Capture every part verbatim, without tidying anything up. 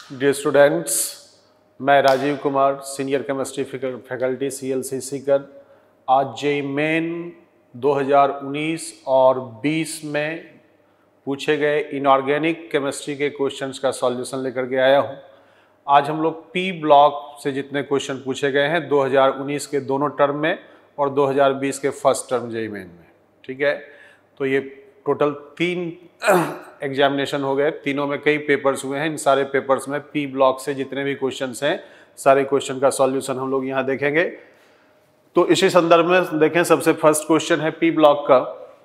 Dear students, मैं Rajiv Kumar, senior chemistry faculty C L C Sikar. आज JEE main दो हज़ार उन्नीस और बीस में पूछे गए इनऑर्गेनिक केमिस्ट्री के क्वेश्चंस का सॉल्यूशन लेकर के आया हूं। आज हम लोग पी ब्लॉक से जितने क्वेश्चन पूछे गए हैं दो हज़ार उन्नीस के दोनों टर्म में और दो हज़ार बीस के फर्स्ट टर्म जेईई मेन में, ठीक है। तो ये टोटल तीन एग्जामिनेशन हो गए, तीनों में कई पेपर्स हुए हैं। इन सारे पेपर्स में पी ब्लॉक से जितने भी क्वेश्चंस हैं सारे क्वेश्चन का सॉल्यूशन हम लोग यहाँ देखेंगे। तो इसी संदर्भ में देखें, सबसे फर्स्ट क्वेश्चन है पी ब्लॉक का,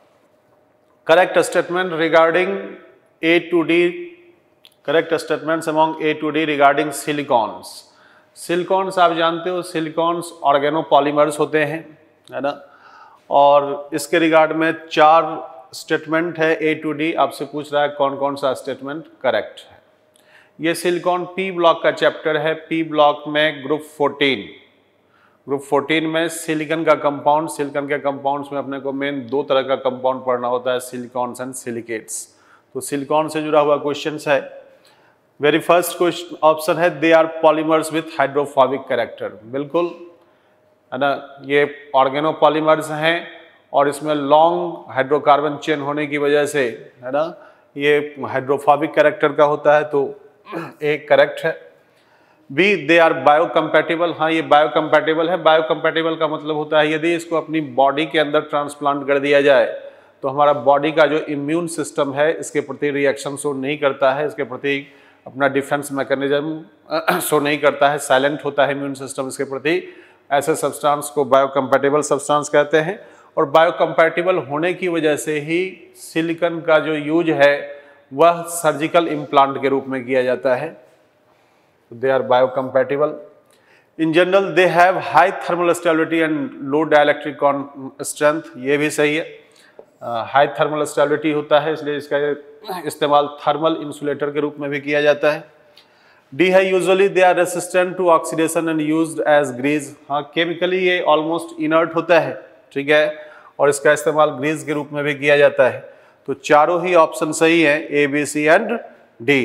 correct statement regarding A to D correct statements among A to D regarding silicones. Silicones आप जानते हो, सिलिकॉन्स ऑर्गेनोपॉलीमर्स होते हैं, है ना। और इसके रिगार्ड में चार स्टेटमेंट है ए टू डी। आपसे पूछ रहा है कौन कौन सा स्टेटमेंट करेक्ट है। ये सिलिकॉन पी ब्लॉक का चैप्टर है। पी ब्लॉक में ग्रुप फोर्टीन ग्रुप फोर्टीन में सिलिकॉन का कंपाउंड, सिलिकॉन के कंपाउंड्स में अपने को मेन दो तरह का कंपाउंड पढ़ना होता है, सिलिकॉन्स एंड सिलिकेट्स। तो सिलिकॉन से जुड़ा हुआ क्वेश्चन है। वेरी फर्स्ट क्वेश्चन ऑप्शन है they are polymers with hydrophobic character. बिल्कुल, है ना। ये ऑर्गेनोपॉलीमर्स हैं और इसमें लॉन्ग हाइड्रोकार्बन चेन होने की वजह से, है ना, ये हाइड्रोफोबिक कैरेक्टर का होता है, तो एक करेक्ट है। B they are biocompatible. हाँ, ये बायोकम्पैटिबल है। बायोकम्पैटिबल का मतलब होता है यदि इसको अपनी बॉडी के अंदर ट्रांसप्लांट कर दिया जाए तो हमारा बॉडी का जो इम्यून सिस्टम है इसके प्रति रिएक्शन शो नहीं करता है, इसके प्रति अपना डिफेंस मैकेनिज्म शो नहीं करता है, साइलेंट होता है इम्यून सिस्टम इसके प्रति। ऐसे सब्सटेंस को बायोकम्पैटिबल सब्सटेंस कहते हैं। और बायोकम्पैटिबल होने की वजह से ही सिलिकॉन का जो यूज है वह सर्जिकल इम्प्लांट के रूप में किया जाता है। They are biocompatible. In general they have high thermal stability and low dielectric strength. ये भी सही है, हाई थर्मल स्टेबिलिटी होता है इसलिए इसका इस्तेमाल थर्मल इंसुलेटर के रूप में भी किया जाता है। डी है usually they are resistant to oxidation and used as grease. हाँ, केमिकली ये ऑलमोस्ट इनर्ट होता है, ठीक है, और इसका इस्तेमाल ग्रीस के रूप में भी किया जाता है। तो चारों ही ऑप्शन सही है, A B C and D.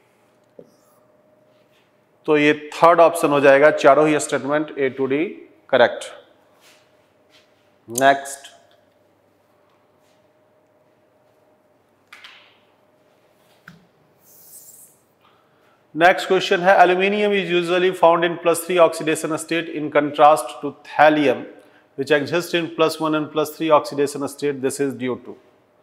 तो ये थर्ड ऑप्शन हो जाएगा, चारों ही statement A to D correct. Next, next question है aluminium is usually found in plus three oxidation state in contrast to thallium which exist in plus one and plus three oxidation state. This is due to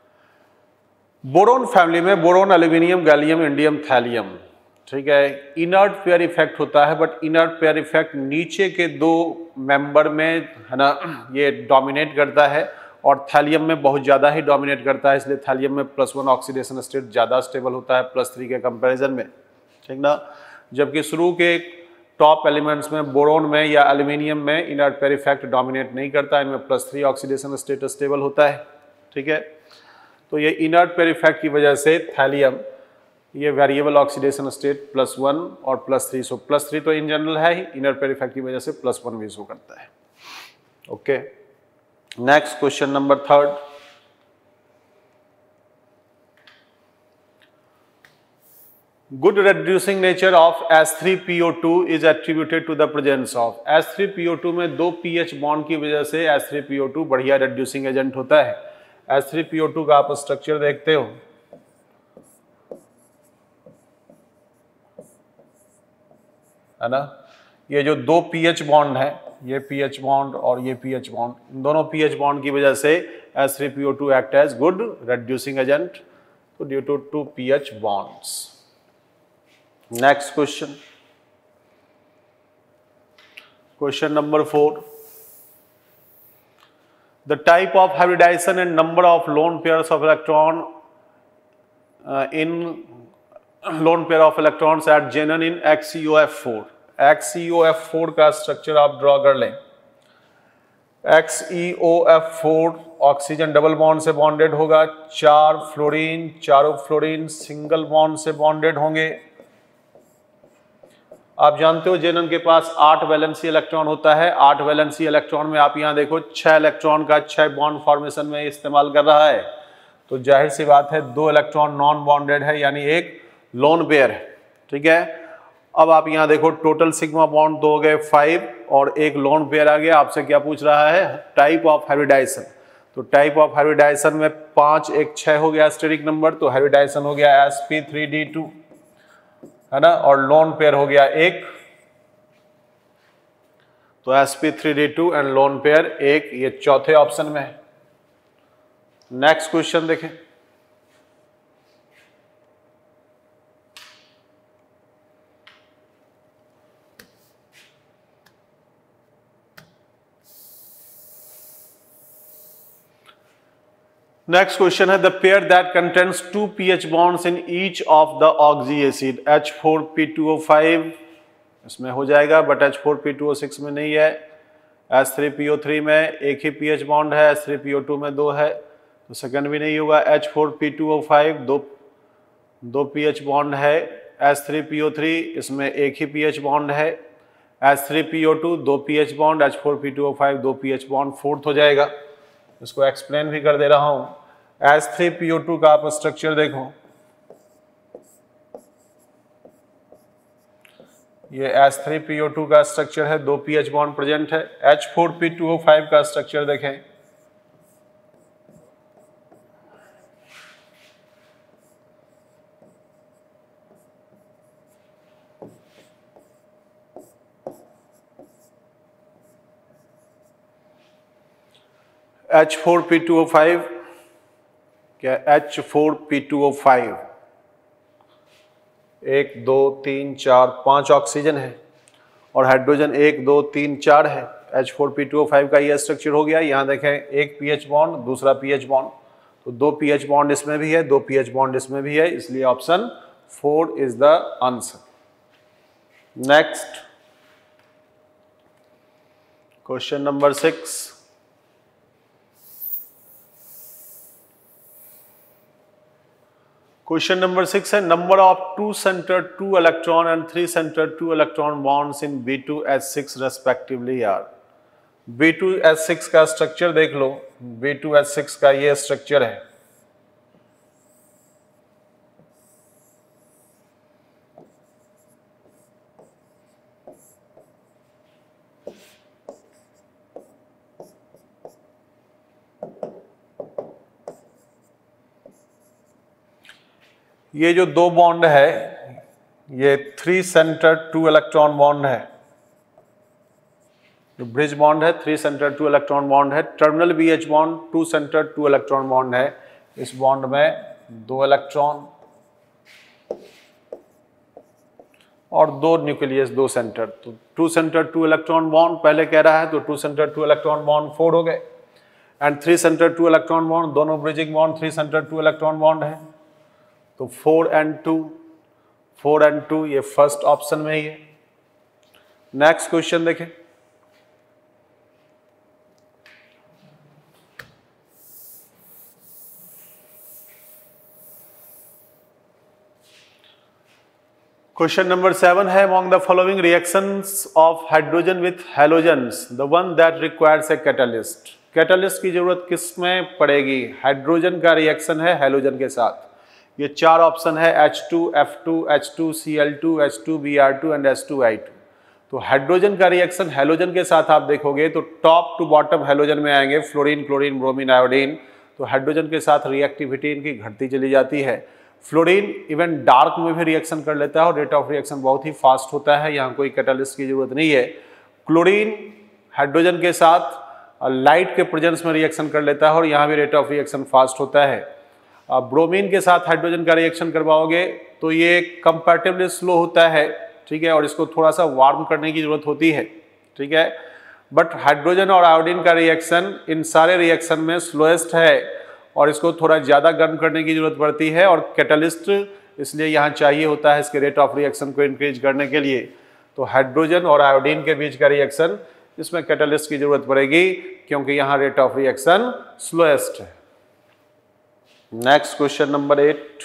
boron family में boron, aluminium, gallium, indium, thallium, ठीक है। Inert pair effect होता है, but inert pair effect नीचे के दो member में, है ना, ये डोमिनेट करता है और थैलियम में बहुत ज़्यादा ही डोमिनेट करता है। इसलिए थैलियम में प्लस वन ऑक्सीडेशन स्टेट ज़्यादा स्टेबल होता है प्लस थ्री के कंपेरिजन में, ठीक ना। जबकि शुरू के टॉप एलिमेंट्स में, बोरोन में या एल्यूमिनियम में इनर्ट पेयर इफेक्ट डोमिनेट नहीं करता, इनमें plus three oxidation state stable होता है, ठीक है। तो ये इनर्ट पेयर इफेक्ट की वजह से थैलियम ये variable oxidation state plus one और plus three, so plus three तो इन जनरल है ही, इनर्ट पेयर इफेक्ट की वजह से प्लस वन भी शो करता है। Okay, next question number third, good reducing nature of H three P O two is attributed to the presence of H three P O two में दो P H bond की वजह से H three P O two बढ़िया reducing agent होता है। H three P O two का आप स्ट्रक्चर देखते हो, है ना। ये जो दो पीएच बॉन्ड है, ये पीएच बॉन्ड और ये पीएच बॉन्ड, इन दोनों पीएच बॉन्ड की वजह से H three P O two act as good reducing agent, तो due to two P H bonds. Next question, question number four. The type of hybridization and number of lone pairs of electron uh, in lone pair of electrons at xenon in X E O F four. X E O F four का structure आप draw कर लें। X E O F four oxygen double bond से bonded होगा, चार fluorine, चारों fluorine single bond से bonded होंगे। आप जानते हो जेनन के पास आठ वैलेंसी इलेक्ट्रॉन होता है। आठ वैलेंसी इलेक्ट्रॉन में आप यहाँ देखो छह इलेक्ट्रॉन का छह बॉन्ड फॉर्मेशन में इस्तेमाल कर रहा है, तो जाहिर सी बात है दो इलेक्ट्रॉन नॉन बॉन्डेड है, यानी एक लोन पेयर है, ठीक है। अब आप यहाँ देखो टोटल सिग्मा बॉन्ड तो हो गए फाइव और एक लोन पेयर आ गया। आपसे क्या पूछ रहा है, टाइप ऑफ हाइब्रिडाइजेशन। तो टाइप ऑफ हाइब्रिडाइजेशन में पाँच एक छः हो गया स्टेरिक नंबर, तो हाइब्रिडाइजेशन हो गया S P three D two, है ना, और लोन पेयर हो गया एक, तो S P three D two and lone pair एक, ये चौथे ऑप्शन में है। नेक्स्ट क्वेश्चन देखें। नेक्स्ट क्वेश्चन है the pair that contains two P H bonds in each of the oxy acid H four P two O five, इसमें हो जाएगा, but H four P two O six में नहीं है। H three P O three में एक ही P H bond है, H three P O two में दो है, तो सेकंड भी नहीं होगा। H four P two O five दो दो पीएच बॉन्ड है, H three P O three इसमें एक ही पीएच बॉन्ड है, H three P O two दो P H bond, H four P two O five दो पीएच बॉन्ड, फोर्थ हो जाएगा। इसको एक्सप्लेन भी कर दे रहा हूं। H three P O two का आप स्ट्रक्चर देखो, ये H three P O two का स्ट्रक्चर है, दो पीएच बॉन्ड प्रेजेंट है। H four P two O five का स्ट्रक्चर देखें, H four P two O five क्या, H four P two O five एक दो तीन चार पांच ऑक्सीजन है और हाइड्रोजन एक दो तीन चार है। H four P two O five का ये स्ट्रक्चर हो गया। यहाँ देखें एक पीएच बॉन्ड, दूसरा पीएच बॉन्ड, तो दो पीएच बॉन्ड इसमें भी है, दो पीएच बॉन्ड इसमें भी है, इसलिए option four is the answer. Next question number six. Question number six है number of two centre two electron and three centre two electron bonds in B two H six respectively are. B two H six का structure देख लो, B two H six का ये structure है। ये जो दो बॉन्ड है ये three centre two electron bond है, जो ब्रिज बॉन्ड है three centre two electron bond है। Terminal B H bond two centre two electron bond है। इस बॉन्ड में दो इलेक्ट्रॉन और दो न्यूक्लियस, दो सेंटर, तो two centre two electron bond पहले कह रहा है, तो two centre two electron bond four हो गए, and three centre two electron bond, दोनों bridging bond three centre two electron bond है, तो four and two, four and two, ये फर्स्ट ऑप्शन में ही है। नेक्स्ट क्वेश्चन देखें। क्वेश्चन नंबर सेवन है among the following reactions of hydrogen with halogens the one that requires a catalyst। Catalyst की जरूरत किस में पड़ेगी? हाइड्रोजन का रिएक्शन है हैलोजन के साथ। ये चार ऑप्शन है H two, F two, H two C L two, H two B R two and H two I two. तो हाइड्रोजन का रिएक्शन हैलोजन के साथ आप देखोगे तो टॉप टू बॉटम हैलोजन में आएंगे फ्लोरीन, क्लोरीन, ब्रोमीन, आयोडीन। तो हाइड्रोजन के साथ रिएक्टिविटी इनकी घटती चली जाती है। फ्लोरीन इवन डार्क में भी रिएक्शन कर लेता है और रेट ऑफ रिएक्शन बहुत ही फास्ट होता है, यहाँ कोई कैटलिस्ट की जरूरत नहीं है। क्लोरीन हाइड्रोजन के साथ लाइट के प्रेजेंस में रिएक्शन कर लेता है और यहाँ भी रेट ऑफ रिएक्शन फास्ट होता है। ब्रोमीन के साथ हाइड्रोजन का रिएक्शन करवाओगे तो ये कंपैरेटिवली स्लो होता है, ठीक है, और इसको थोड़ा सा वार्म करने की जरूरत होती है, ठीक है। बट हाइड्रोजन और आयोडीन का रिएक्शन इन सारे रिएक्शन में स्लोएस्ट है और इसको थोड़ा ज़्यादा गर्म करने की जरूरत पड़ती है और कैटलिस्ट इसलिए यहाँ चाहिए होता है इसके रेट ऑफ रिएक्शन को इंक्रीज करने के लिए। तो हाइड्रोजन और आयोडीन के बीच का रिएक्शन इसमें कैटलिस्ट की जरूरत पड़ेगी क्योंकि यहाँ रेट ऑफ रिएक्शन स्लोएस्ट है। Next question number eight.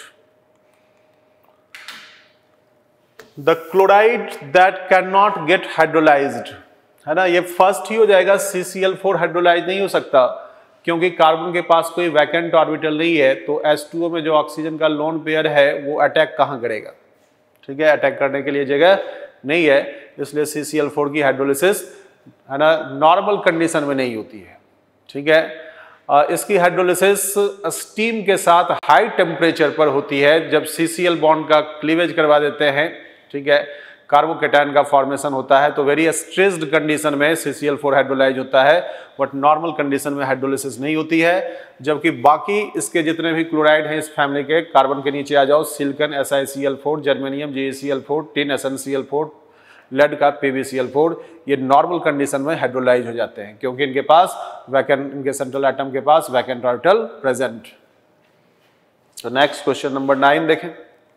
The chloride that can not get hydrolysed, है ना, ये फर्स्ट ही हो जाएगा। C C L four hydrolyse नहीं हो सकता क्योंकि कार्बन के पास कोई वैकेंट ऑर्बिटल नहीं है। तो एच टू ओ में जो ऑक्सीजन का लोन पेयर है वो अटैक कहाँ करेगा, ठीक है, अटैक करने के लिए जगह नहीं है, इसलिए सी सी एल फोर की हाइड्रोलिसिस है ना नॉर्मल कंडीशन में नहीं होती है। ठीक है, आ, इसकी हाइड्रोलिसिस स्टीम के साथ हाई टेम्परेचर पर होती है। जब सी सी एल बॉन्ड का क्लीवेज करवा देते हैं, ठीक है, कार्बोकेटायन का फॉर्मेशन होता है, तो वेरी स्ट्रेस्ड कंडीशन में C C L four hydrolyse होता है, बट नॉर्मल कंडीशन में हाइड्रोलिसिस नहीं होती है। जबकि बाकी इसके जितने भी क्लोराइड हैं इस फैमिली के, कार्बन के नीचे आ जाओ, silicon S I C L four, germanium G E C L four, tin S N C L four, lead का P B C L four, ये नॉर्मल कंडीशन में हाइड्रोलाइज हो जाते हैं क्योंकि इनके पास वैकेंट, इनके सेंट्रल एटम के पास वैकेंट ऑर्बिटल प्रेजेंट। तो नेक्स्ट क्वेश्चन नंबर नाइन देखें।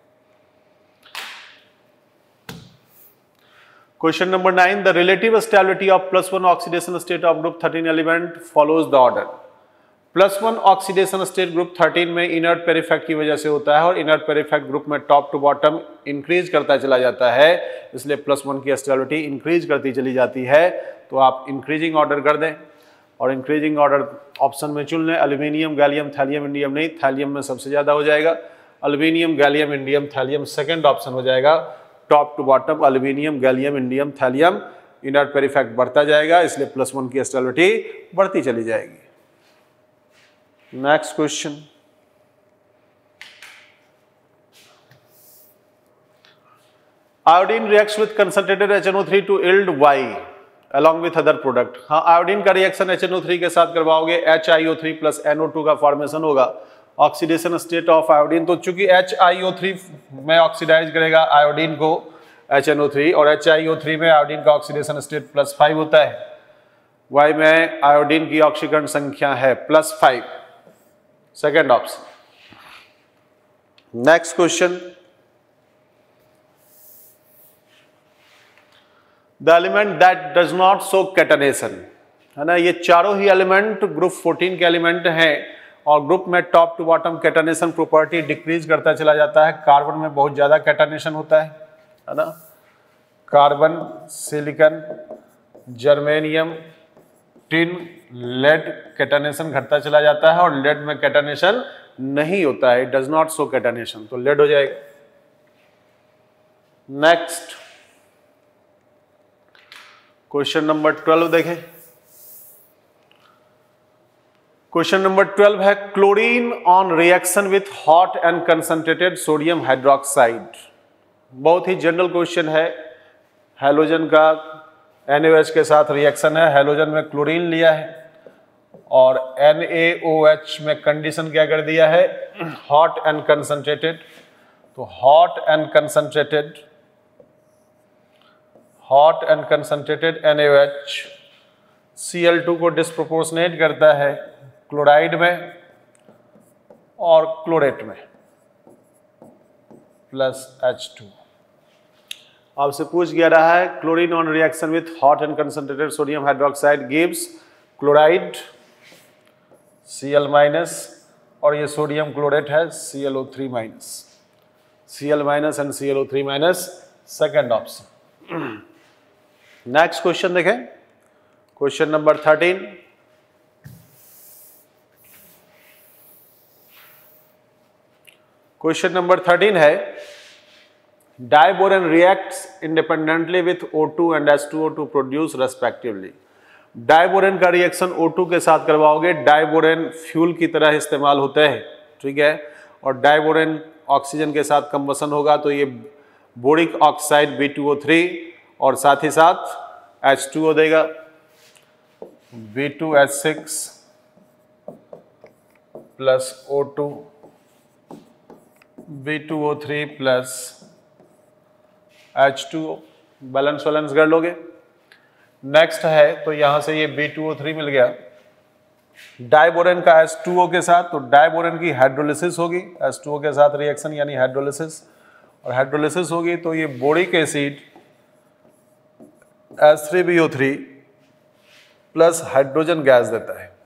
Question number nine, the relative stability of plus one oxidation state of group thirteen element follows the order. Plus one oxidation state group thirteen में inert pair effect की वजह से होता है और inert pair effect group में top to bottom increase करता चला जाता है, इसलिए प्लस वन की स्टेबिलिटी इंक्रीज करती चली जाती है। तो आप इंक्रीजिंग ऑर्डर कर दें और इंक्रीजिंग ऑर्डर ऑप्शन में चुन लें। एल्यूमिनियम, गैलियम, थैलियम, इंडियम नहीं, थैलियम में सबसे ज़्यादा हो जाएगा। Aluminium, gallium, indium, thallium second option हो जाएगा। Top to bottom aluminium, gallium, indium, thallium, inert pair effect बढ़ता जाएगा, इसलिए प्लस वन की स्टेबिलिटी बढ़ती चली जाएगी। Next question, iodine reacts with concentrated H N O three to yield Y along with other product. हाँ, आयोडीन का reaction H N O three के साथ करवाओगे, H I O three plus N O two का formation होगा। Oxidation state of iodine, तो चूंकि H I O three में ऑक्सीडाइज करेगा आयोडीन को एच एन ओ थ्री, और एच आई ओ थ्री में आयोडीन का ऑक्सीडेशन स्टेट प्लस फाइव होता है। वाई में आयोडीन की ऑक्सीकरण संख्या है plus five, second option. Next question, the element that does not show catenation, है ना, ये चारों ही एलिमेंट ग्रुप फोर्टीन के एलिमेंट हैं और ग्रुप में top to bottom catenation property decrease करता चला जाता है। कार्बन में बहुत ज्यादा कैटनेशन होता है, है ना, carbon, silicon, germanium, tin, lead catenation घटता चला जाता है और लेड में कैटनेशन नहीं होता है, डज नॉट शो कैटनेशन, तो लेड हो जाएगा। नेक्स्ट क्वेश्चन नंबर ट्वेल्व देखें। क्वेश्चन नंबर ट्वेल्व है, chlorine on reaction with hot and concentrated sodium hydroxide. बहुत ही जनरल क्वेश्चन है। हैलोजन का एन ए ओ एच के साथ रिएक्शन है, हैलोजन में क्लोरीन लिया है और एन ए ओ एच में कंडीशन क्या कर दिया है, हॉट एंड कंसंट्रेटेड। तो hot and concentrated, hot and concentrated N A O H C L two को डिस्प्रोपोर्शनेट करता है क्लोराइड में और क्लोरेट में, प्लस एच टू। आपसे पूछ गया रहा है chlorine on reaction with hot and concentrated sodium hydroxide gives chloride C L minus, और ये सोडियम क्लोरेट है C L O three minus, C L minus and C L O three minus, second option. Next question देखें, question number thirteen. Question number thirteen है, diborane reacts independently with O two and H two O to produce respectively. Diborane का reaction O two के साथ करवाओगे, diborane fuel की तरह इस्तेमाल होता है, ठीक है, और डाइबोरेन ऑक्सीजन के साथ कंबसन होगा तो ये boric oxide B two O three और साथ ही साथ एच टू ओ देगा, B two H six plus O two, B two O three plus H two O, balance valence कर लोगे। नेक्स्ट है, तो यहां से ये बी टू ओ थ्री मिल गया डाइबोरेन का एच टू ओ के साथ, तो डाइबोरेन की हाइड्रोलिसिस होगी एच टू ओ के साथ रिएक्शन यानी हाइड्रोलिसिस, और हाइड्रोलिसिस होगी तो ये boric acid H three B O three plus hydrogen gas देता है।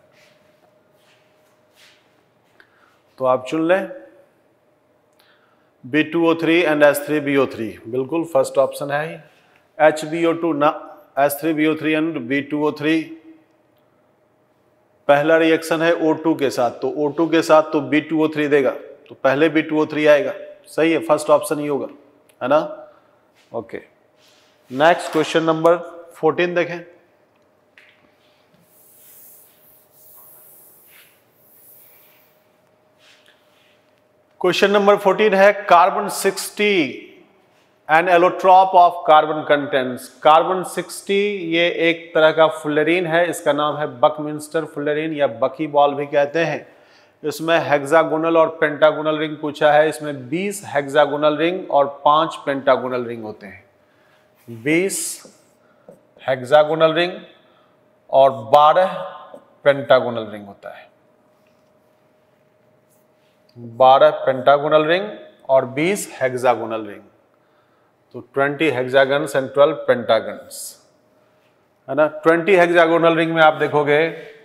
तो आप चुन लें B two O three and H three B O three, बिल्कुल फर्स्ट ऑप्शन है ही। एच बी ओ टू ना, H three B O three and B two O three पहला रिएक्शन है ओ टू के साथ, तो ओ टू के साथ तो बी टू ओ थ्री देगा, तो पहले बी टू ओ थ्री आएगा, सही है, फर्स्ट ऑप्शन ही होगा, है ना, okay. Next question number fourteen देखें। क्वेश्चन नंबर फोर्टीन है carbon sixty an allotrope of carbon contents. Carbon sixty ये एक तरह का फुल्लेरीन है, इसका नाम है बकमिंस्टर फुल्लेरीन या बकी बॉल भी कहते हैं। इसमें हेक्सागोनल और पेंटागोनल रिंग पूछा है। इसमें बीस हेक्सागोनल रिंग और पांच पेंटागोनल रिंग होते हैं। बीस हेक्सागोनल रिंग और बारह पेंटागोनल रिंग होता है। बारह पेंटागोनल रिंग और बीस हेक्सागोनल रिंग, तो twenty hexagons and twelve pentagons, है ना। ट्वेंटी हेक्सागोनल रिंग में आप देखोगे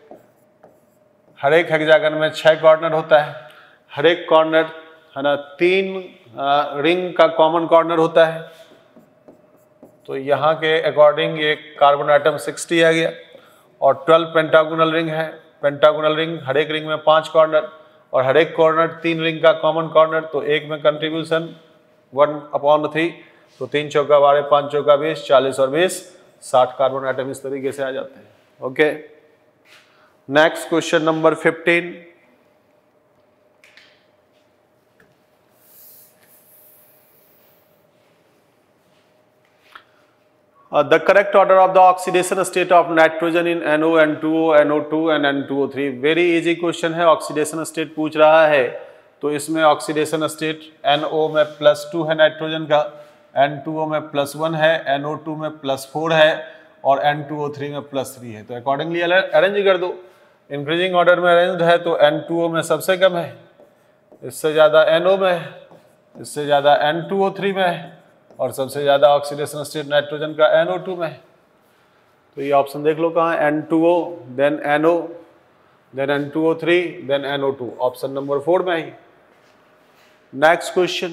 हर एक हेक्सागन में छह कॉर्नर होता है। हर एक कॉर्नर, है ना, तीन आ, रिंग का कॉमन कॉर्नर होता है। तो यहाँ के अकॉर्डिंग ये कार्बन एटम सिक्सटी आ गया। और ट्वेल्व पेंटागोनल रिंग है। पेंटागोनल रिंग हर एक रिंग में पांच कॉर्नर और हर एक कॉर्नर तीन रिंग का कॉमन कॉर्नर, तो एक में कंट्रीब्यूशन वन अपॉन थ्री, तो तीन चौका बारह, पांच चौका बीस, चालीस और बीस, साठ कार्बन एटम इस तरीके से आ जाते हैं। Okay, next question number fifteen. Uh, the correct order of the oxidation state of nitrogen in N O, N two O, N O two and N two O three। Very easy question है। Oxidation state पूछ रहा है, तो इसमें oxidation state N O में plus two है nitrogen का, N two O में प्लस वन है, N O two में प्लस फोर है और N two O three में प्लस थ्री है। तो अकॉर्डिंगली अरेंज कर दो। इंक्रीजिंग ऑर्डर में अरेंज्ड है, तो N two O में सबसे कम है, इससे ज़्यादा N O में है, इससे ज़्यादा N two O three में है और सबसे ज़्यादा ऑक्सीडेशन स्टेट नाइट्रोजन का N O two में। तो ये ऑप्शन देख लो कहाँ है, N two O, then N O, then N two O three, then N O two, option number four में ही। Next question,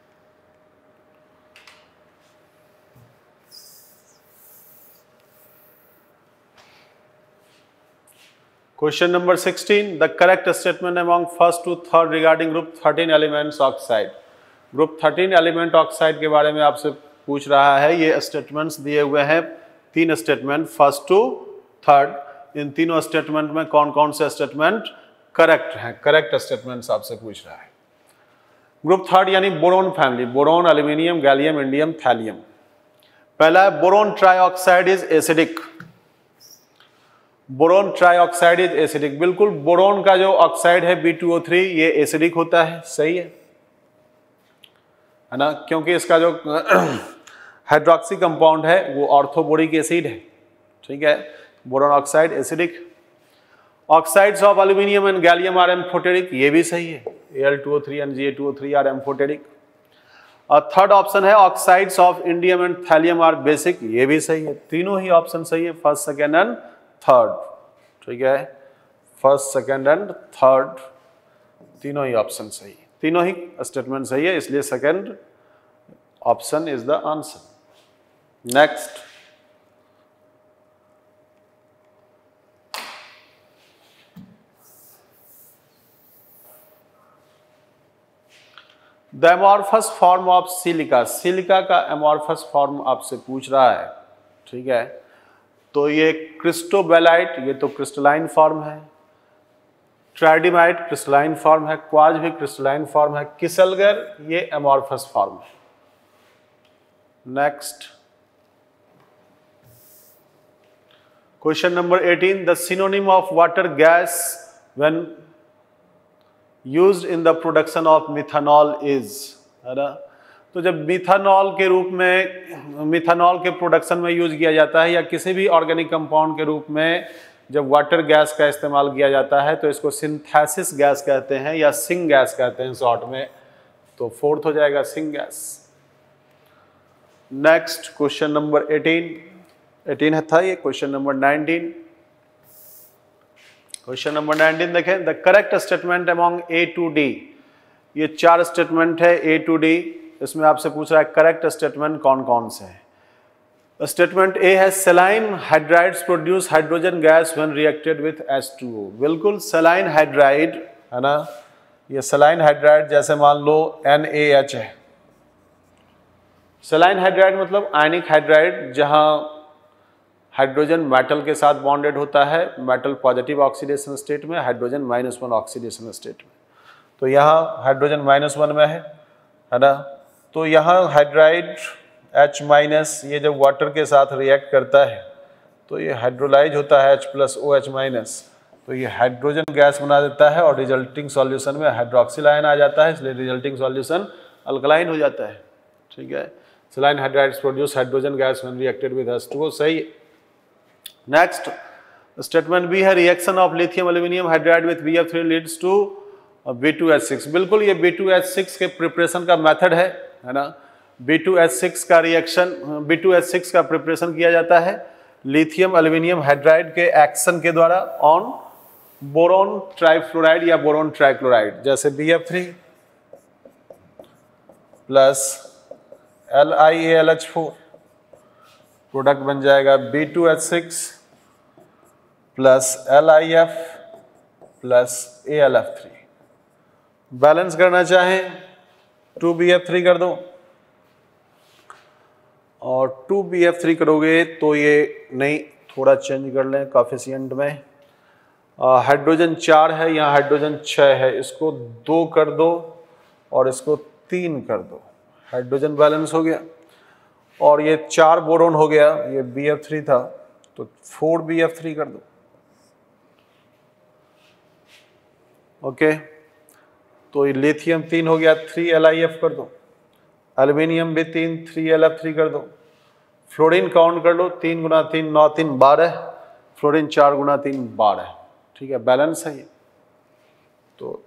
question number sixteen. The correct statement among first to third regarding group thirteen elements oxide. Group thirteen element oxide के बारे में आपसे पूछ रहा है। ये स्टेटमेंट्स दिए हुए हैं, तीन स्टेटमेंट, फर्स्ट टू थर्ड। इन तीनों स्टेटमेंट में कौन कौन से स्टेटमेंट करेक्ट हैं? करेक्ट स्टेटमेंट्स आपसे पूछ रहा है। ग्रुप थर्ड यानी boron family, boron, aluminium, gallium, indium, thallium. पहला है boron trioxide is acidic. Boron trioxide is acidic. बिल्कुल, बोरोन का जो ऑक्साइड है B two O three ये एसिडिक होता है, सही है, है ना, क्योंकि इसका जो हाइड्रोक्सी कंपाउंड है वो ऑर्थोबोरिक एसिड है। ठीक है, boron oxide acidic. Oxides of aluminium and gallium are amphoteric, ये भी सही है, A L two O three and G A two O three are amphoteric. और थर्ड ऑप्शन है oxides of indium and thallium are basic, ये भी सही है। तीनों ही ऑप्शन सही है, फर्स्ट, सेकेंड एंड थर्ड। ठीक है, फर्स्ट, सेकेंड एंड थर्ड, तीनों ही ऑप्शन सही है, तीनों ही स्टेटमेंट सही है, इसलिए second option is the answer. Next, the amorphous form of silica. Silica का एमॉर्फस फॉर्म आपसे पूछ रहा है। ठीक है, तो ये क्रिस्टोबेलाइट, ये तो क्रिस्टलाइन फॉर्म है। ट्राइडिमाइट क्रिस्टलाइन फॉर्म है। क्वार्ज भी क्रिस्टलाइन फॉर्म है। किसलगर ये एमॉर्फस फॉर्म है। Next, question number eighteen. The synonym of water gas when used in the production of methanol is, है ना। तो जब मिथानॉल के रूप में, मिथानॉल के प्रोडक्शन में यूज किया जाता है या किसी भी ऑर्गेनिक कंपाउंड के रूप में जब वाटर गैस का इस्तेमाल किया जाता है तो इसको सिंथेसिस गैस कहते हैं या सिंग गैस कहते हैं शॉर्ट में। तो फोर्थ हो जाएगा syngas. Next, question number eighteen. Eighteen है था ये। Question number nineteen. Question number nineteen देखें। The correct statement among A to D। ये चार स्टेटमेंट है A to D। इसमें आपसे पूछ रहा है करेक्ट स्टेटमेंट कौन कौन से हैं। स्टेटमेंट ए है saline hydrides produce hydrogen gas when reacted with H two O। बिल्कुल, सेलाइन हाइड्राइड, है ना, ये सेलाइन हाइड्राइड जैसे मान लो N A H है, सेलाइन हाइड्राइड मतलब आयनिक हाइड्राइड, जहां हाइड्रोजन मेटल के साथ बॉन्डेड होता है, मेटल पॉजिटिव ऑक्सीडेशन स्टेट में, hydrogen minus one oxidation state में। तो यहाँ हाइड्रोजन माइनस वन में है है ना। तो यहाँ हाइड्राइड H माइनस, ये जब वाटर के साथ रिएक्ट करता है तो ये हाइड्रोलाइज होता है H plus O H minus, तो ये हाइड्रोजन गैस बना देता है और रिजल्टिंग सॉल्यूशन में हाइड्रोक्सिल आयन आ जाता है, इसलिए रिजल्टिंग सॉल्यूशन अल्कलाइन हो जाता है। ठीक है, saline hydrides produce hydrogen gas when reacted with H two O, सही है। नेक्स्ट स्टेटमेंट बी है, reaction of lithium aluminium hydride with B F three leads to B two H six. बिल्कुल, ये बी टू एच सिक्स के preparation का method है है ना। बी टू एच सिक्स का reaction, B two H six का प्रिपरेशन किया जाता है लिथियम एल्यूमिनियम हाइड्राइड के एक्शन के द्वारा ऑन बोरोन ट्राइफ्लोराइड या बोरोन ट्राइक्लोराइड, जैसे B F three plus L I A L H four, product बन जाएगा B two H six plus L I F plus A L F three. Balance करना चाहें to be F three कर दो, और to be F three करोगे तो ये नहीं, थोड़ा चेंज कर लें कॉफिशिएंट में। हाइड्रोजन चार है, यहाँ हाइड्रोजन छः है, इसको दो कर दो और इसको तीन कर दो, हाइड्रोजन बैलेंस हो गया। और ये चार बोरोन हो गया, ये बी एफ थ्री था तो फोर बी एफ थ्री कर दो। ओके, तो ये लिथियम तीन हो गया, थ्री एल आई एफ कर दो। एल्यूमिनियम भी तीन, थ्री एल एफ थ्री कर दो। फ्लोरीन काउंट कर लो, तीन गुना तीन नौ, तीन बारह, फ्लोरीन चार गुना तीन बारह। ठीक है, बैलेंस है ये, तो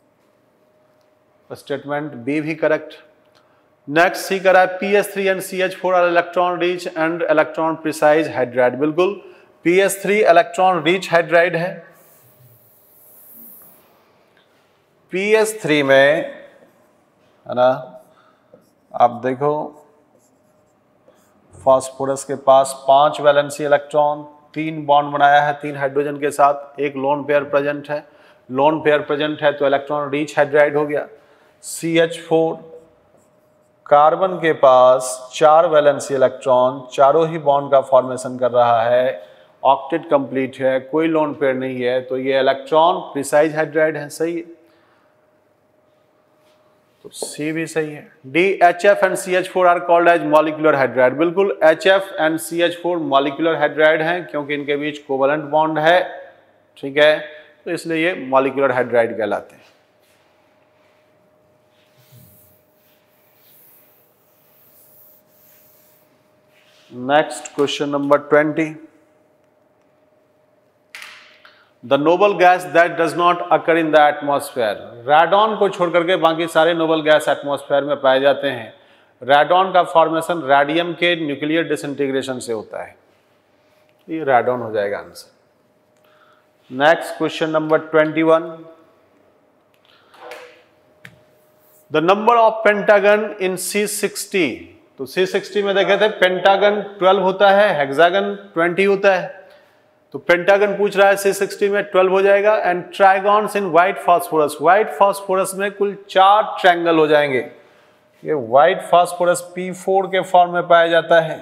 स्टेटमेंट बी भी करेक्ट। नेक्स्ट सी करा है, P S three and C H four are electron rich and electron precise hydride. बिल्कुल, P S three electron rich hydride है। पी एस थ्री में है ना, आप देखो फास्फोरस के पास पांच वैलेंसी इलेक्ट्रॉन, तीन बॉन्ड बनाया है तीन हाइड्रोजन के साथ, एक लोन पेयर प्रेजेंट है, लोन पेयर प्रेजेंट है तो इलेक्ट्रॉन रिच हाइड्राइड हो गया। सी एच फोर कार्बन के पास चार वैलेंसी इलेक्ट्रॉन, चारों ही बॉन्ड का फॉर्मेशन कर रहा है, ऑक्टेट कंप्लीट है, कोई लोन पेयर नहीं है, तो ये इलेक्ट्रॉन प्रिसाइज हाइड्राइड है, सही है, तो सी भी सही है। D, H F and C H four are called as molecular hydride. बिल्कुल, H F and C H four molecular hydride हैं क्योंकि इनके बीच कोवलेंट बॉन्ड है। ठीक है, तो इसलिए ये मॉलिक्यूलर हाइड्राइड कहलाते हैं। Next question number twenty, the noble gas that does not occur in the atmosphere. Radon को छोड़ करके बाकी सारे नोबल गैस एटमॉस्फेयर में पाए जाते हैं। रेडॉन का फॉर्मेशन रेडियम के न्यूक्लियर डिसइंटीग्रेशन से होता है, ये रेडॉन हो जाएगा answer. Next question number twenty one, the number of pentagon in C sixty. तो सी सिक्सटी में देखे थे पेंटागन ट्वेल्व होता है, हेक्सागन ट्वेंटी होता है, तो पेंटागन पूछ रहा है सी सिक्सटी में ट्वेल्व हो जाएगा। And trigons in white phosphorus, white phosphorus में कुल चार ट्रायंगल हो जाएंगे। ये व्हाइट फास्फोरस पी फोर के फॉर्म में पाया जाता है।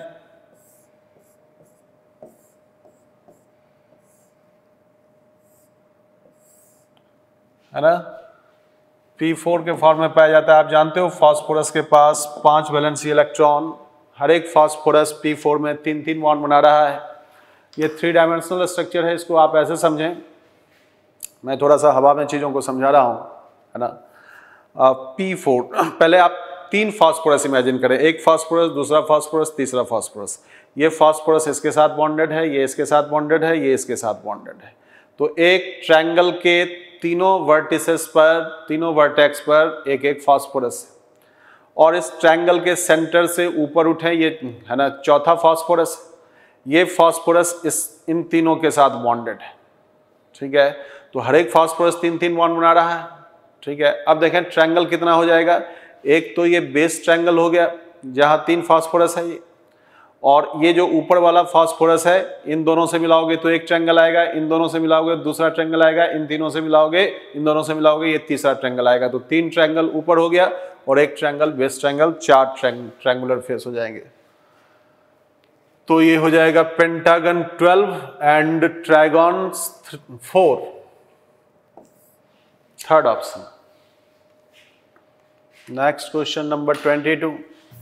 है ना, पी फोर के फॉर्म में पाया जाता है। आप जानते हो फास्फोरस के पास पांच वैलेंसी इलेक्ट्रॉन, हर एक फास्फोरस पी फोर में तीन तीन बॉन्ड बना रहा है। ये थ्री डायमेंशनल स्ट्रक्चर है, इसको आप ऐसे समझें, मैं थोड़ा सा हवा में चीज़ों को समझा रहा हूँ, है ना। पी फोर, पहले आप तीन फास्फोरस इमेजिन करें, एक फास्फोरस, दूसरा फास्फोरस, तीसरा फास्फोरस। ये फास्फोरस इसके साथ बॉन्डेड है, ये इसके साथ बॉन्डेड है, ये इसके साथ बॉन्डेड है। तो एक ट्रायंगल के तीनों वर्टिसेस पर, तीनों वर्टेक्स पर एक एक फास्फोरस है, और इस ट्रायंगल के सेंटर से ऊपर उठे ये, है ना, चौथा फास्फोरस। ये फास्फोरस इस इन तीनों के साथ बॉन्डेड है। ठीक है, तो हर एक फास्फोरस तीन तीन बॉन्ड बना रहा है। ठीक है, अब देखें ट्रायंगल कितना हो जाएगा, एक तो ये बेस ट्रायंगल हो गया जहां तीन फास्फोरस है ये, और ये जो ऊपर वाला फास्फोरस है, इन दोनों से मिलाओगे तो एक ट्रायंगल आएगा, इन दोनों से मिलाओगे दूसरा ट्रायंगल आएगा, इन तीनों से मिलाओगे, इन दोनों से मिलाओगे, ये तीसरा ट्रायंगल आएगा। तो तीन ट्रायंगल ऊपर हो गया और एक ट्रायंगल बेस ट्रायंगल, चार ट्रायंगुलर फेस हो जाएंगे। तो ये हो जाएगा pentagon twelve and trigon four, third option. Next question number twenty two.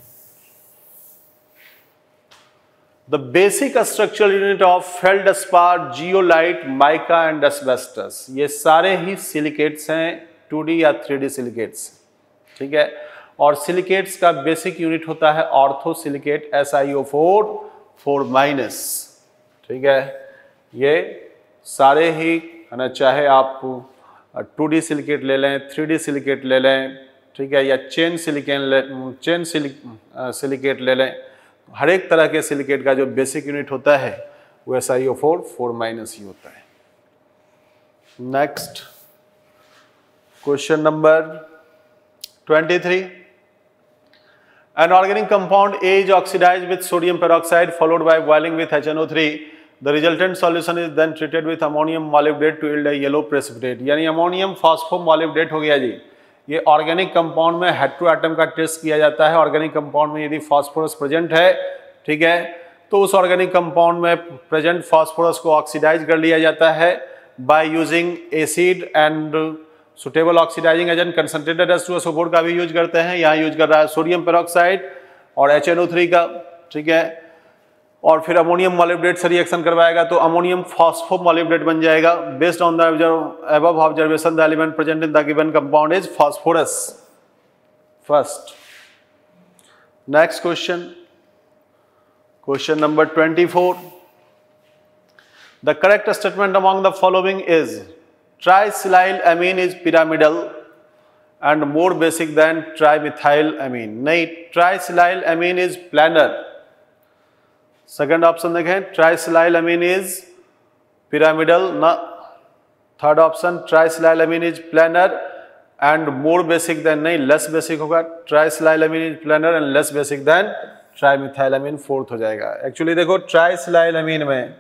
The basic structural unit of feldspar, zeolite, mica and asbestos, ये सारे ही सिलिकेट्स हैं, टू डी या थ्री डी सिलिकेट्स, ठीक है। और सिलिकेट्स का बेसिक यूनिट होता है ortho silicate, S I O four four minus, ठीक है। ये सारे ही है ना, चाहे आप टू डी सिलिकेट ले लें, थ्री डी सिलिकेट ले लें, ठीक है, या चेन सिलिकेन ले चेन सिलिक सिलिकेट ले लें, हर एक तरह के सिलिकेट का जो बेसिक यूनिट होता है वो S I O four four minus ही होता है। Next question number twenty three. An organic compound A is oxidized with sodium peroxide followed by boiling with H N O three. The resultant solution is then treated with ammonium molybdate to yield a yellow precipitate. यानी ammonium phosphomolybdate हो गया जी। ये organic compound में hetero atom का test किया जाता है। ऑर्गेनिक कंपाउंड में यदि फास्फोरस प्रेजेंट है, ठीक है, तो उस ऑर्गेनिक कंपाउंड में प्रेजेंट फास्फोरस को ऑक्सीडाइज कर लिया जाता है by using acid and suitable oxidising agent. Concentrated H two O four का भी यूज करते हैं, यहाँ यूज कर रहा है सोडियम पेरोक्साइड और एच एन ओ थ्री का, ठीक है। और फिर अमोनियम मॉलिब्डेट से रिएक्शन करवाएगा तो अमोनियम फॉस्फोमोलिब्डेट बन जाएगा। Based on the above observation the element present in the given compound is phosphorus first. Next question, question number twenty four. The correct statement among the following is trisilyl amine is pyramidal and more basic than trimethyl amine. नहीं, trisilyl amine is planar. Second option देखें, trisilyl amine is pyramidal ना। Third option, trisilyl amine is planar and more basic than, नहीं, less basic होगा। ट्राइसिलाइल amine is planar and less basic than trimethyl amine fourth हो जाएगा। Actually देखो, ट्राइसिलाइल अमीन में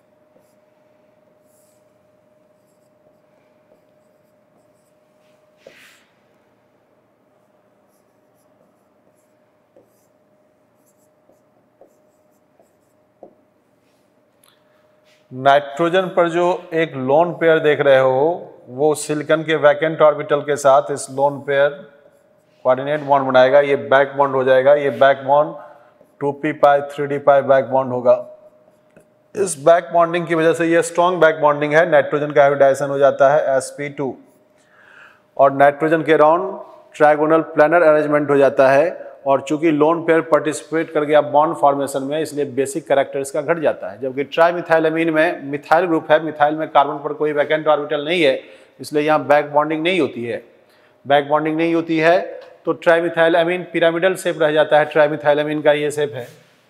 nitrogen पर जो एक लोन पेयर देख रहे हो वो सिलिकॉन के वैकेंट ऑर्बिटल के साथ इस लोन पेयर कोऑर्डिनेट बॉन्ड बनाएगा। ये बैक बॉन्ड हो जाएगा। ये back bond two P pi three D pi back bond होगा। इस बैक बॉन्डिंग की वजह से ये स्ट्रॉन्ग बैक बॉन्डिंग है। नाइट्रोजन का हाइब्रिडाइजेशन हो जाता है एस पी टू और नाइट्रोजन के अराउंड ट्राइगोनल प्लानर अरेंजमेंट हो जाता है। और चूंकि लोन पेयर पार्टिसिपेट कर गया बॉन्ड फॉर्मेशन में, इसलिए बेसिक कैरेक्टर इसका घट जाता है। जबकि ट्राइमिथाइलअमीन में मिथाइल ग्रुप है, मिथाइल में कार्बन पर कोई वैकेंट ऑर्बिटल नहीं है, इसलिए यहाँ बैक बॉन्डिंग नहीं होती है। बैक बॉन्डिंग नहीं होती है तो ट्राइमिथाइलअमीन पिरामिडल शेप रह जाता है। ट्राइमिथाइलअमीन का ये शेप है।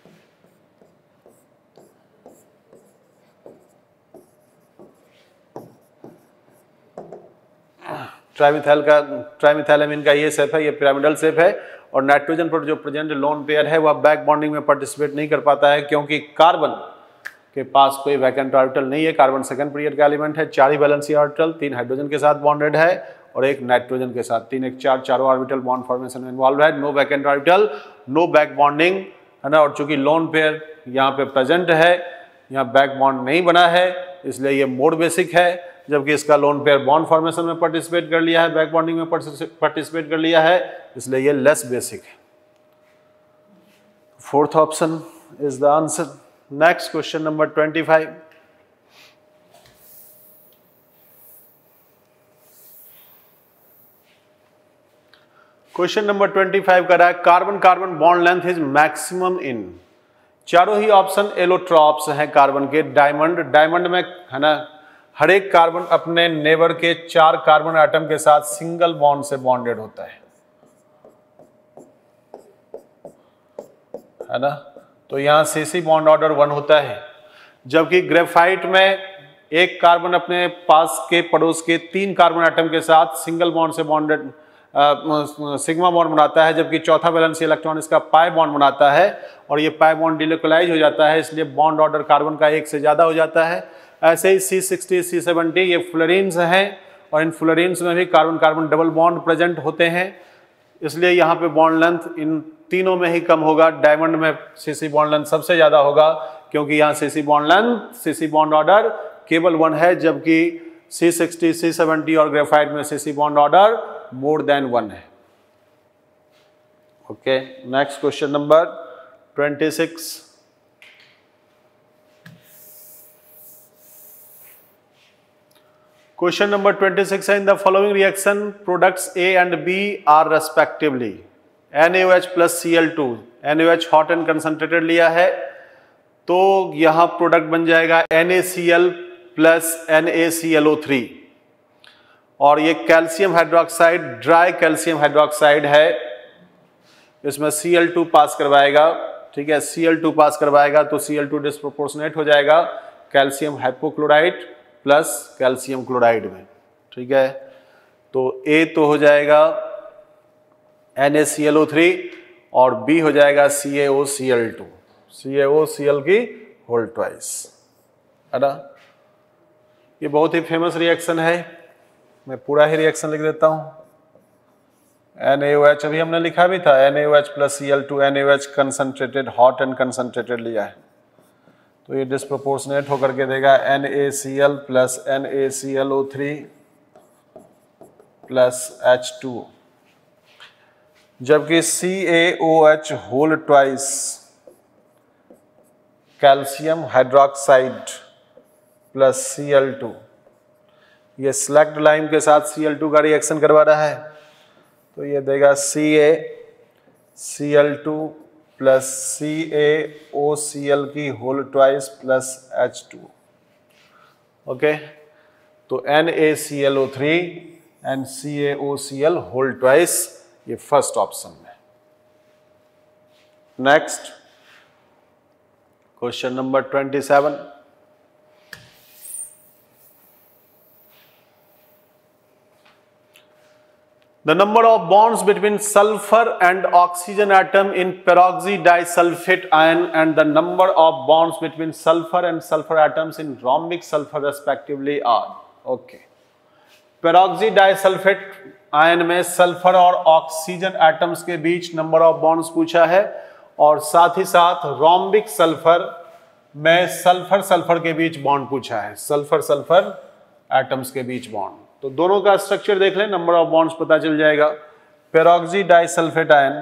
ट्राइमिथाइल का ट्राइमिथाइलअमीन का ये शेप है, ये पिरामिडल शेप है। और नाइट्रोजन पर जो प्रेजेंट लोन पेयर है वह बैक बॉन्डिंग में पार्टिसिपेट नहीं कर पाता है, क्योंकि कार्बन के पास कोई वैकेंट ऑर्बिटल नहीं है। कार्बन सेकंड पीरियड का एलिमेंट है। चार ही वैलेंसी ऑर्बिटल, तीन हाइड्रोजन के साथ बॉन्डेड है और एक नाइट्रोजन के साथ। तीन एक चार चारों ऑर्बिटल बॉन्ड फॉर्मेशन में इन्वॉल्व है। No vacant orbital, no back bonding, है ना। और चूंकि लोन पेयर यहाँ पे प्रेजेंट है, यहाँ बैक बॉन्ड नहीं बना है, इसलिए ये मोड बेसिक है। जबकि इसका लोन पेयर बॉन्ड फॉर्मेशन में पार्टिसिपेट कर लिया है, बैक बॉन्डिंग में पार्टिसिपेट कर लिया है, इसलिए ये लेस बेसिक है। Fourth option is the answer. Next question number twenty five. Question number twenty five का रहा है carbon carbon bond length is maximum in. चारों ही ऑप्शन एलोट्रॉप्स हैं कार्बन के। डायमंड, डायमंड में है ना, हर एक कार्बन अपने नेबर के चार कार्बन एटम के साथ सिंगल बॉन्ड से बॉन्डेड होता है, है ना। तो यहां सीसी बॉन्ड ऑर्डर वन होता है। जबकि ग्रेफाइट में एक कार्बन अपने पास के पड़ोस के तीन कार्बन एटम के साथ सिंगल बॉन्ड से बॉन्डेड सिग्मा बॉन्ड बनाता है, जबकि चौथा वैलेंसी इलेक्ट्रॉन इसका पाई बॉन्ड बनाता है और ये पाई बॉन्ड डिलोकलाइज हो जाता है, इसलिए बॉन्ड ऑर्डर कार्बन का एक से ज़्यादा हो जाता है। ऐसे ही सी सिक्सटी सी सेवेंटी ये फ्लोरीन्स हैं और इन फ्लोरीन्स में भी carbon carbon double bond present होते हैं, इसलिए यहाँ पे बॉन्ड लेंथ इन तीनों में ही कम होगा। डायमंड में सीसी बॉन्ड लेंथ सबसे ज़्यादा होगा क्योंकि यहाँ CC bond length CC bond order केवल वन है, जबकि सी सिक्सटी सी सेवेंटी और ग्रेफाइट में CC bond order more than one है। Okay, next question number twenty six. Question number twenty six है, in the following reaction products A and B are respectively N A O H plus C L two. N A O H hot and concentrated लिया है, तो यहां product बन जाएगा N A C L plus N A C L O three, और ये calcium hydroxide dry calcium hydroxide है, इसमें सी एल टू पास करवाएगा। ठीक है, सी एल टू पास करवाएगा तो सी एल टू डिस्प्रोपोर्शनेट हो जाएगा calcium hypochloride plus calcium chloride में। ठीक है, तो ए तो हो जाएगा N A C L O three और बी हो जाएगा C A O C L two, C A O C L की होल ट्वाइस, है ना। ये बहुत ही फेमस रिएक्शन है, मैं पूरा ही रिएक्शन लिख देता हूं। एन ए ओ एच अभी हमने लिखा भी था, N A O H plus C L two, N A O H concentrated hot and concentrated लिया है, तो ये डिस्प्रोपोर्शनेट होकर के देगा N A C L plus N A C L O three plus H two, जबकि C A O H whole twice calcium hydroxide plus C L two, ये slaked lime के साथ सी एल टू का reaction करवा रहा है, तो ये देगा C A C L two plus C A O C L की whole twice plus H two. Okay, तो N A C L O three and C A O C L whole twice, ये first option में। Next question number twenty seven. The number of bonds between sulfur and oxygen atom in peroxydisulfate ion and the number of bonds between sulfur and sulfur atoms in rhombic sulfur respectively are. Okay. peroxydisulfate ion में sulphur और oxygen atoms के बीच number of bonds पूछा है, और साथ ही साथ रोम्बिक सल्फर में सल्फर सल्फर के बीच बॉन्ड पूछा है, सल्फर सल्फर एटम्स के बीच बॉन्ड। तो दोनों का स्ट्रक्चर देख लें, नंबर ऑफ बॉन्ड्स पता चल जाएगा। पेरोक्सीडाइसल्फेट आयन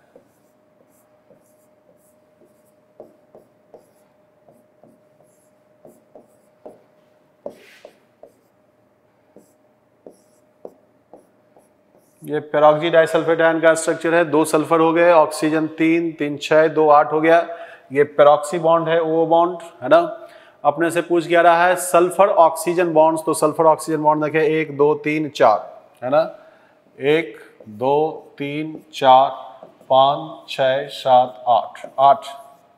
ये पेरोक्सीडाइसल्फेट आयन का स्ट्रक्चर है, दो सल्फर हो गए, ऑक्सीजन तीन, तीन छह, दो आठ हो गया। ये पेरोक्सी बॉन्ड है, ओ बॉन्ड है ना। अपने से पूछ क्या रहा है सल्फर ऑक्सीजन बॉन्ड्स, तो सल्फर ऑक्सीजन बॉन्ड देखें एक दो तीन चार है ना, एक दो तीन चार पाँच छः सात आठ आठ।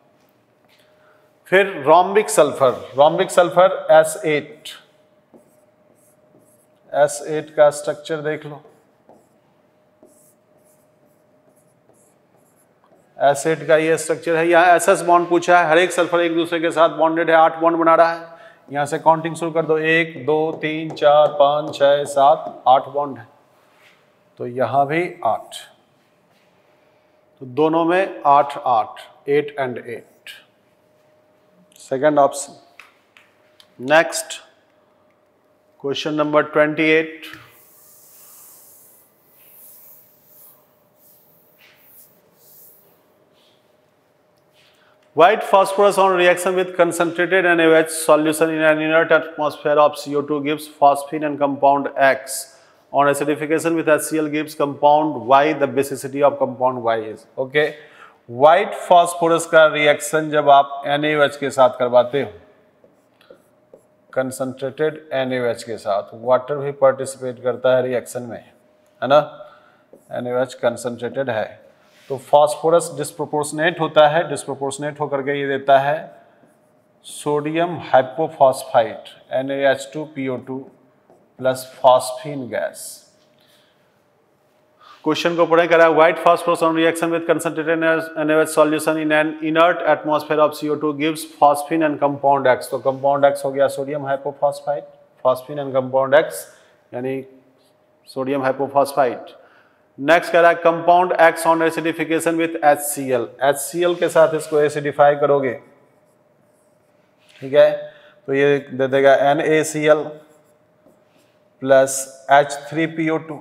फिर rhombic sulphur, rhombic sulphur S eight, S eight का स्ट्रक्चर देख लो। एसिड का ये स्ट्रक्चर है, यहाँ एस एस बॉन्ड पूछा है, हर एक सल्फर एक दूसरे के साथ बॉन्डेड है, आठ बॉन्ड बना रहा है। यहाँ से काउंटिंग शुरू कर दो, एक दो तीन चार पाँच छः सात आठ बॉन्ड है, तो यहाँ भी आठ, तो दोनों में आठ आठ, eight and eight, second option. Next question number twenty eight. White phosphorus on reaction with concentrated N A O H solution in an inert atmosphere of C O two gives phosphine and compound X. On acidification with HCl gives compound Y. The basicity of compound Y is okay. White phosphorus का reaction जब आप N A O H के साथ करवाते हो, concentrated N A O H के साथ, water भी पार्टिसिपेट करता है रिएक्शन में, है ना। N A O H concentrated है, तो फॉस्फोरस डिस्प्रोपोर्शनेट होता है, डिस्प्रोपोर्शनेट होकर के ये देता है sodium hypophosphite N A H two P O two plus phosphine gas. Question को पढ़े करा white phosphorus on reaction with concentrated NaOH solution in an inert atmosphere of C O two gives phosphine and compound X। तो compound X हो गया sodium hypophosphide, phosphine and compound X यानी sodium hypophosphide. Next कह रहा है compound X on acidification with HCl। HCl के साथ इसको एसिडिफाई करोगे, ठीक है, तो ये दे देगा NaCl plus H three P O two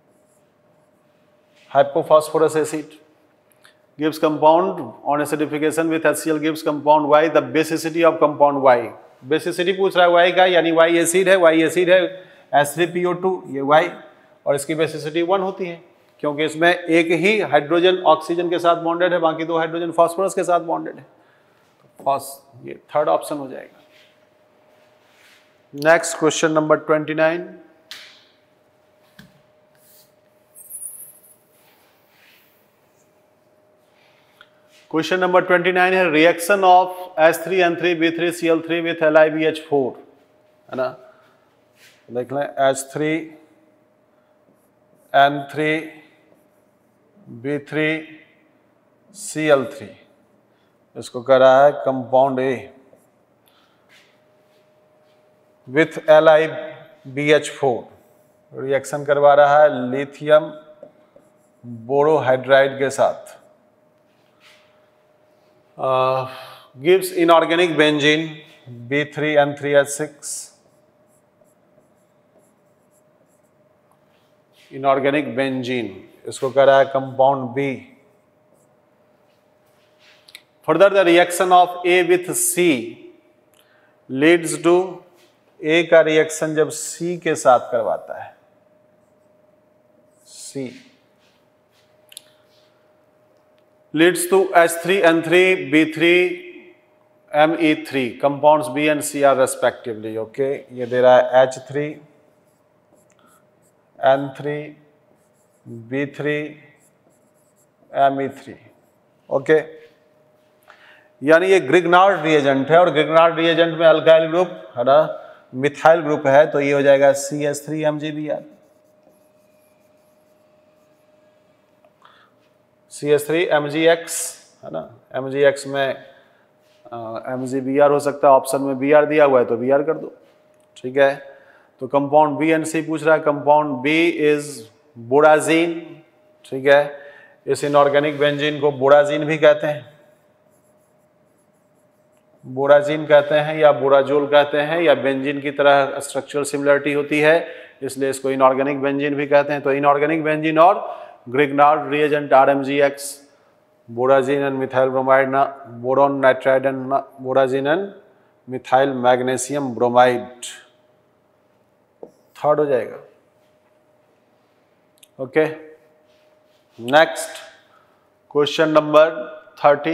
hypophosphorus acid gives compound on acidification with HCl gives compound Y। the basicity of compound Y, basicity पूछ रहा है Y का, यानी Y एसिड है, Y एसिड है, H three P O two ये Y, और इसकी बेसिसिटी वन होती है क्योंकि इसमें एक ही हाइड्रोजन ऑक्सीजन के साथ बॉन्डेड है, बाकी दो हाइड्रोजन फास्फोरस के साथ बॉन्डेड है। फॉस ये थर्ड ऑप्शन हो जाएगा। Next question number twenty nine. Question number twenty nine है reaction of H three N three B three C L three with L I B H four, है ना, देख लें H three N three B three C L three, इसको कर रहा है compound A with L I B H four, reaction करवा रहा है लिथियम बोरोहाइड्राइड के साथ। Uh, gives inorganic benzene B three N three H six, inorganic benzene, इसको कह रहा है compound B. Further the reaction of A with C leads to, A का रिएक्शन जब सी के साथ करवाता है, C leads to H three N three B three M E three, compounds B and C are respectively, okay, ये दे रहा है H three N three B three M E three, okay, यानी ये ग्रिग्नार्ड रिएजेंट है और Grignard reagent में alkyl group है ना, मिथाइल ग्रुप है, तो ये हो जाएगा C H three M G B R, C H three M G X, है ना, एम जी एक्स में एम जी बी आर हो सकता है, ऑप्शन में बी आर दिया हुआ है तो बी आर कर दो, ठीक है। तो कंपाउंड बी एंड सी पूछ रहा है, कंपाउंड बी इज बोराजीन, ठीक है, इस इनऑर्गेनिक बेंजीन को बोराजीन भी कहते हैं, बोराजीन कहते हैं या बोराजोल कहते हैं, या बेंजीन की तरह स्ट्रक्चरल सिमिलरिटी होती है इसलिए इसको इनऑर्गेनिक बेंजीन भी कहते हैं। तो इनऑर्गेनिक बेंजीन और Grignard reagent R M G X, borazine and methyl bromide ना, boron nitride and borazine and methyl magnesium bromide, third हो जाएगा, okay. Next question number thirty.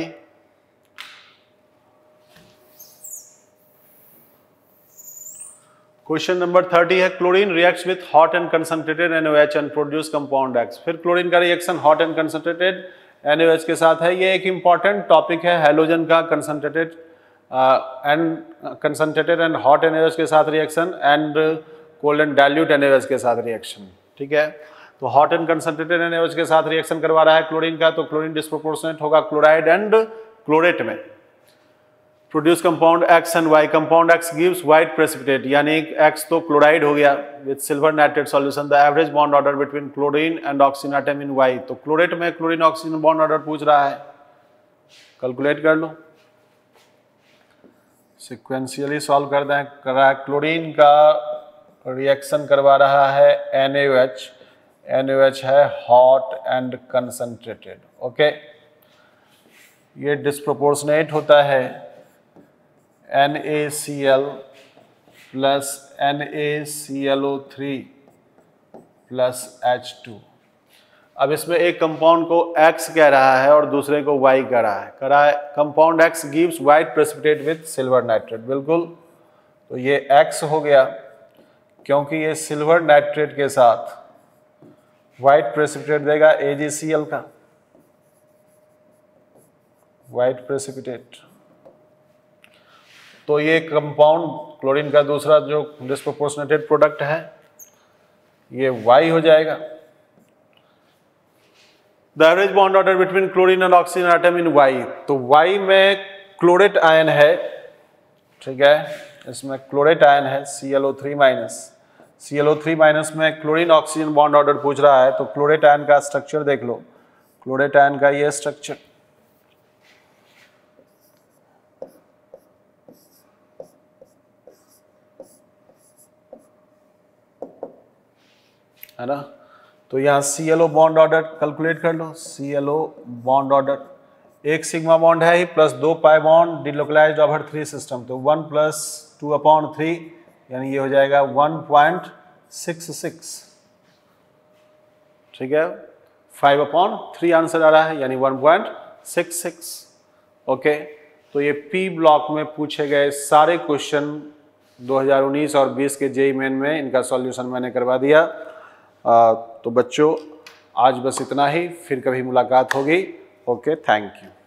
Question number thirty है chlorine reacts with hot and concentrated NaOH and produce compound X। फिर chlorine का reaction hot and concentrated NaOH के साथ है। ये एक इंपॉर्टेंट टॉपिक है हैलोजन का, concentrated and concentrated and hot NaOH के साथ reaction and cold and dilute NaOH के साथ रिएक्शन, ठीक है। तो हॉट एंड कंसंट्रेटेड NaOH के साथ रिएक्शन करवा रहा है क्लोरीन का, तो क्लोरीन डिस्प्रोपोर्शनेट होगा क्लोराइड एंड क्लोरेट में। Produce compound X and Y, compound X gives white precipitate, यानी X तो क्लोराइड हो गया with silver nitrate solution. The average bond order between chlorine and oxygen atom in Y, तो chlorate में chlorine oxygen bond order पूछ रहा है, calculate कर लो, सिक्वेंशियली सॉल्व कर दें। कर रहा है क्लोरीन का रिएक्शन करवा रहा है NaOH, NaOH है हॉट एंड कंसंट्रेटेड, ओके। ये डिस्प्रोपोर्शनेट होता है NaCl plus NaClO three plus H two. अब इसमें एक कंपाउंड को X कह रहा है और दूसरे को Y कह रहा है। कह रहा है compound X gives white precipitate with silver nitrate, बिल्कुल, तो ये X हो गया क्योंकि ये सिल्वर नाइट्रेट के साथ व्हाइट प्रेसिपिटेट देगा AgCl का, व्हाइट प्रेसिपिटेट। तो ये कंपाउंड क्लोरीन का दूसरा जो डिस्प्रोपोर्शनेटेड प्रोडक्ट है ये Y हो जाएगा। The average bond order between chlorine और ऑक्सीजन एटम इन वाई, तो वाई में क्लोरेट आयन है, ठीक है, इसमें क्लोरेट आयन है C L O three minus, C L O three minus में क्लोरीन ऑक्सीजन बॉन्ड ऑर्डर पूछ रहा है, तो क्लोरेट आयन का स्ट्रक्चर देख लो, क्लोरेट आयन का ये स्ट्रक्चर है ना। तो यहाँ C L O bond order calculate कर लो, C L O bond order, एक सिग्मा बॉन्ड है ही प्लस दो pi bond delocalized over three system, तो one plus two upon three यानी ये हो जाएगा वन पॉइंट सिक्स सिक्स, ठीक है, फाइव अपॉन थ्री आंसर आ रहा है यानी one point six six. Okay, तो ये पी ब्लॉक में पूछे गए सारे क्वेश्चन दो हज़ार उन्नीस और बीस के जेईई मेन में इनका सॉल्यूशन मैंने करवा दिया। आ, तो बच्चों आज बस इतना ही, फिर कभी मुलाकात होगी। Okay, thank you.